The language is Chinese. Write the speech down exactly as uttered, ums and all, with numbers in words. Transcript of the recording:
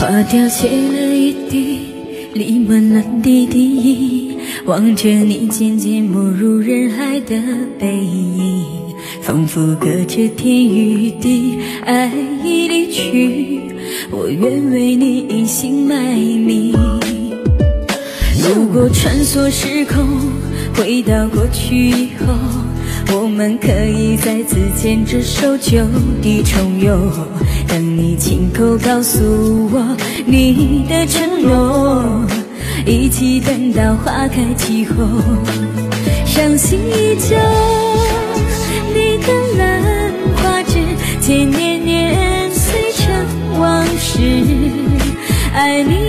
花凋谢了一地，淋满了滴滴，望着你渐渐没入人海的背影，仿佛隔着天与地，爱已离去，我愿为你一心卖命。如果穿梭时空，回到过去以后，我们可以再次牵着手就地重游，当你亲口告诉我你的承诺，一起等到花开季后，伤心依旧，你的兰花指尖年年碎成往事，爱你